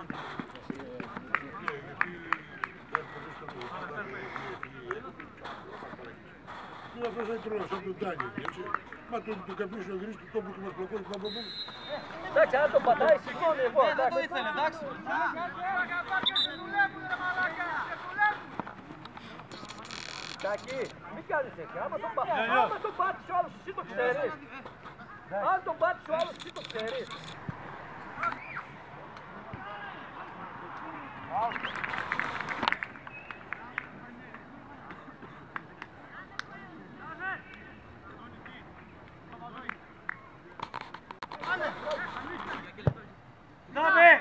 Είναι αυτός έτρωνος από τον Τάνι, έτσι. Μα του καπνίσουν ο γυρίσει του τόπου και μας προχώρησε να προπούν. Εντάξει, αν τον πατάει, σηκώνει εγώ. Δεν το ήθελε, εντάξει. Κακή, μην κάνεις έτσι. Άμα τον πάτεις ο άλλος, εσύ το ξέρεις. Αν τον πάτεις ο άλλος, εσύ το ξέρεις. Dame!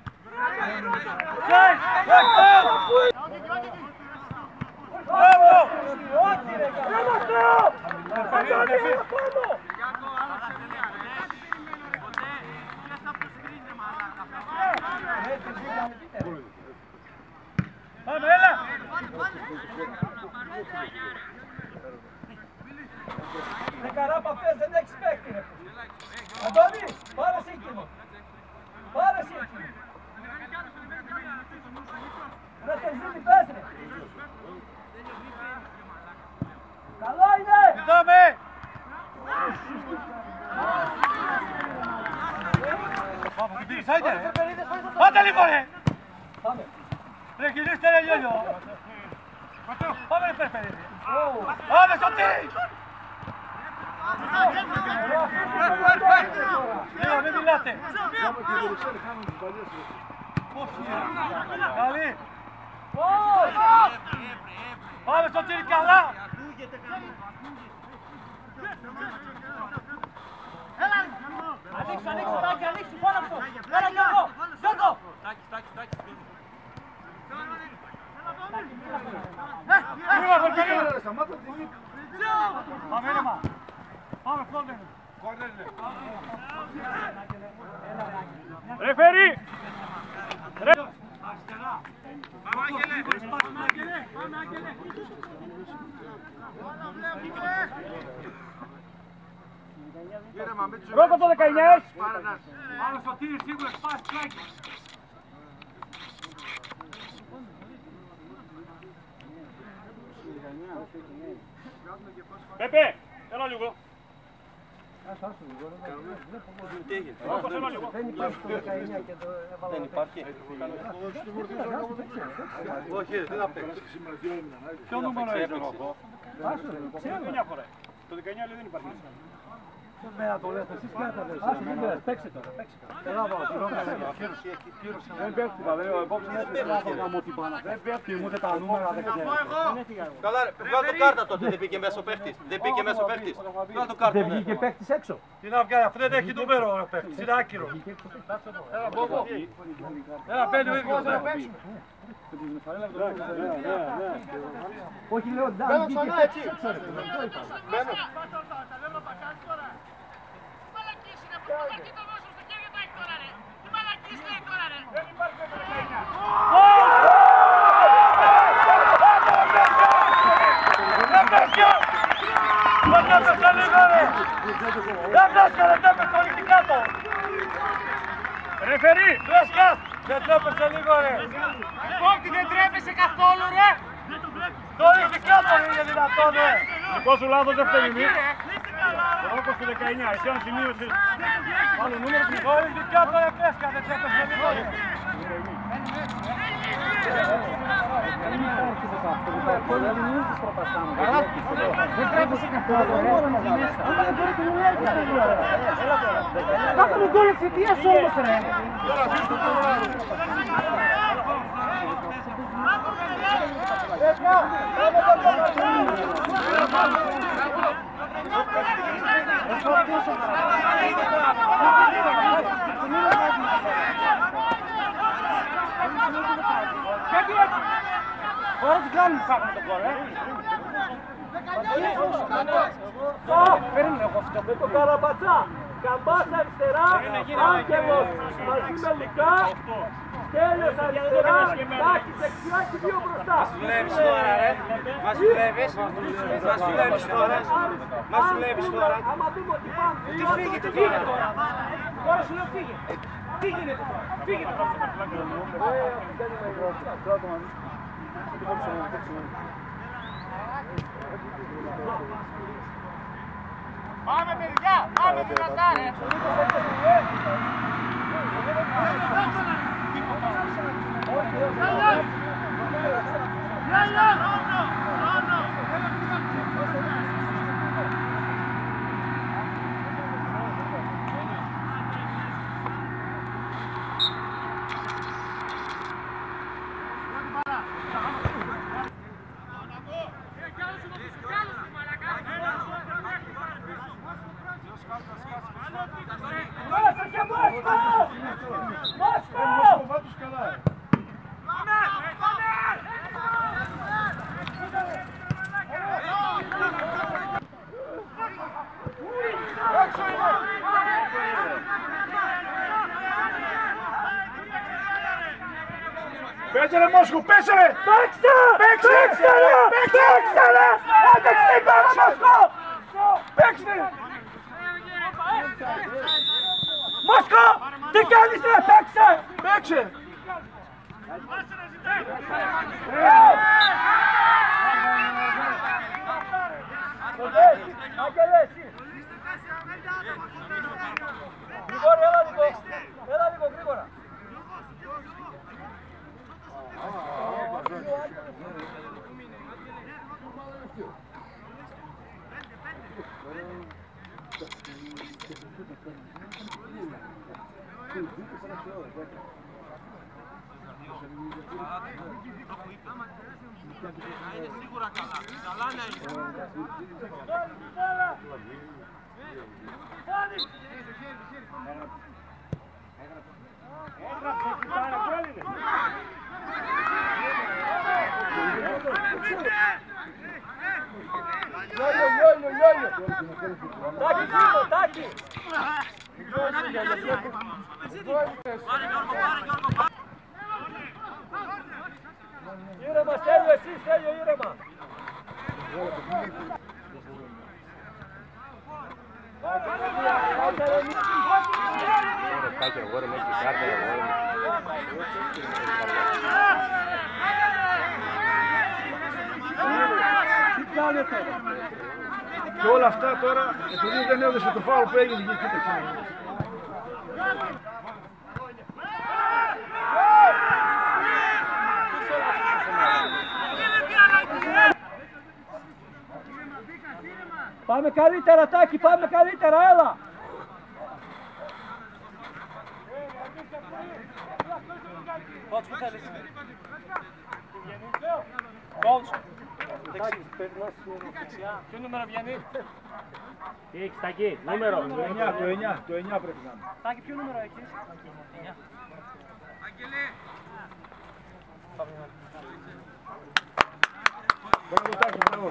Πάμε, έλα! Με καράπα αυτές δεν έχεις παίκτη, ρε. Αντώνη, πάρε σε εκείνο. Πάρε σε εκείνο. Ρε Τερζίνη, πες ρε. Καλό είναι! Πάμε! Πάμε, τι πήρες, άιντε ρε! Πάτε λίγο ρε! Πάμε. Ρε γυρίστε ρε γέλιο! Πάμε ρε περπερίδι! Πάμε Σωτήρη! Λίγο, μην μιλάτε! Καλή! Πάμε Σωτήρη καλά! Ανοίξου, ανοίξου, Τάκη, ανοίξου, πάνω αυτό. Έλα Γιώργο, Γιώργο. Πάμε ήρεμα! Πάμε φλόντερ! Ρεφέρι! Αριστερά! Πάμε Άγγελε! Πάμε Άγγελε! Πρώτα το 19! Πάμε Σωτήρη σίγουρα σπάσει πλάκι! Πέπε! Έλα λίγο! Δεν υπάρχει. Όχι, δεν θα παίξει. Ποιο νούμερο έπαιξε? Το 19 λέει δεν υπάρχει. Μένα το λέτε, εσείς κάνετε δεν σας. Μην πειράζει, παίξε τώρα, παίξε τώρα. Έλα πάω, δεν πέφτει, πατέρα, ο επόμενος δεν πέφτει να μου την πάνω. Δεν πέφτει, μου δεν τα νούμερα, δεν ξέρω. Καλά ρε, βγάλ' το κάρτα τότε, δεν πήγε μέσα ο παίχτης. Δεν πήγε μέσα ο παίχτης. Βγάλ' το κάρτα. Δεν βγήκε παίκτης έξω. Τι να βγάλει, αυτό δεν έχει νούμερο ο παίχτης, είναι άκυρο. Έλα, Μπόμπο. Έλα, παίρνει ο ίδιος. Όχι, λέω, Μπαίνω ξανά έτσι. Μπαίνω. Ρεφερί, Λέσκας, δεν τρέπεσαι λίγο ρε. Όχι, δεν τρέπεσαι καθόλου ρε. Το ρίχνει κάτω είναι δυνατόν ρε. Δικό σου λάθος δεν φταίνει μη. Όπως το 19, εσύ αν σημείωσες άλλο νούμερο του. Το ρίχνει κάτω ρε Λέσκα, δεν τρέπεσαι λίγο ρε. Δεν τρέπεσαι καθόλου ρε. Κάτω με γκολ εξαιτίας όμως ρε. Τώρα τι κάνουμε φάμε τον κόλ, παίρνω εγώ αυτό. Με το Καραμπατσά, Καμπάς αριστερά, Άγγελος μαζί με Λυκά, Στέλιος αριστερά, Τάκης δεξιά και δύο μπροστά. Μας δουλεύεις τώρα ρε, μας δουλεύεις, μας δουλεύεις τώρα, μας δουλεύεις τώρα. Άμα δούμε ότι πάμε. Τι φύγετε τώρα. Τώρα σου λέω φύγε. Τι γίνεται τώρα, φύγετε. Πάμε παιδιά, πάμε δυνατά ρε. Πέσε ρε Μόσχο, πέσε ρε! Παίξτε! Παίξτε ρε! Παίξτε ρε! Άντε ξύπνα ρε Μόσκο! Παίξτε! Μόσκο! Τι κάνεις ρε! Παίξε! Παίξε! Άγγελε εσύ! Γρηγόρη, έλα λίγο! Έλα λίγο γρήγορα! Είναι σίγουρα καλά. Καλά να είναι. Τάκη, Γιώργο, Τάκη! Πάρε Γιώργο, πάρε. Ήρεμα, Στέλιο, εσύ, Στέλιο, ήρεμα! Τάκη, αγόρι, με έχει κάρτα, αγόρι. Τι κάνετε! Και όλα αυτά τώρα, επειδή δεν έδωσε το φάουλ που έγινε, κοίταξε. Πάμε καλύτερα, Τάκη, πάμε καλύτερα, έλα! Κότσο, που θέλεις? Κότσο! Ποιο νούμερο βγαίνει? Τι έχεις Τάκη, νούμερο? Το 9 πρέπει να είναι. Τάκη, ποιο νούμερο έχεις? 9. Μπράβο Τάκη, μπράβο.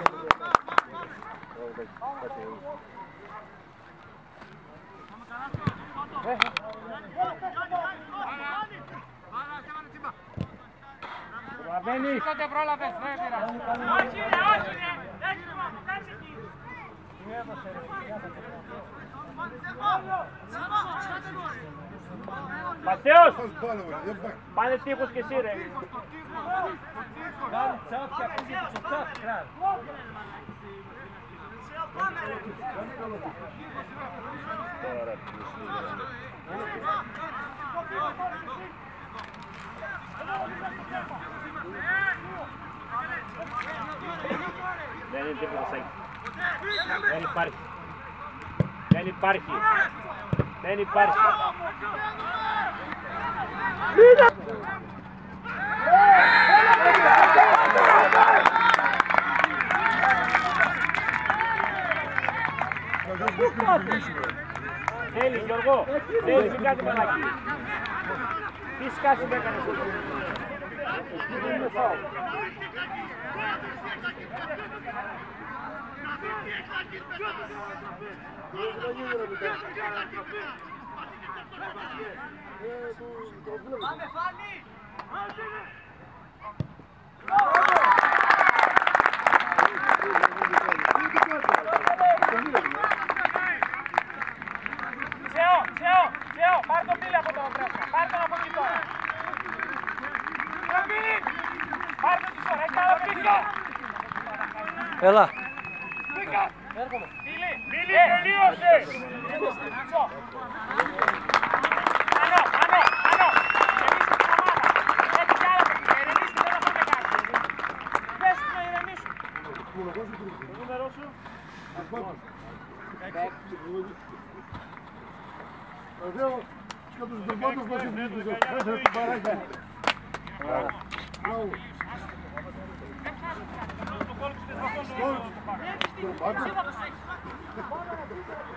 Προλαβαίνεις. Τότε πρόλαβες, δεν πειράζει. Όχι ρε, όχι ρε. Κάτσε εκεί. Ματέος, Πάλι, δεν πάει. πάνε τείχους και εσύ ρε. Κάνει τσάπια, πήγε στο τσάπι, κράτ. Δεν είναι τίποτα Σάκη. Δεν υπάρχει. Δεν υπάρχει. Δεν υπάρχει. Θέλει Γιώργο, θέλει μην κάνει μαλακή. Τι σκάση με έκανες εδώ. Δεν είναι φάουλ. Πάμε Φάνη! Σεώ, πάρ' το πίλε! πολύ από το Βρέσκα. Πάρ' τον από εκεί τώρα. Πάρ' τον εκεί τώρα. Έχει άλλο πίσω. Έλα. Μίλη, τελείωσε. Ανώ. Ηρεμήστε την ομάδα. Έχει κι άλλα παιδιά. Ηρεμήστε, δεν θα πάμε κάτι. Πες τους να ηρεμήσουν. Το νούμερό σου. Εδώ, και τους δερμάτους μας είναι τους παράγια. Μπράβο. Το κόλυψε δεν θα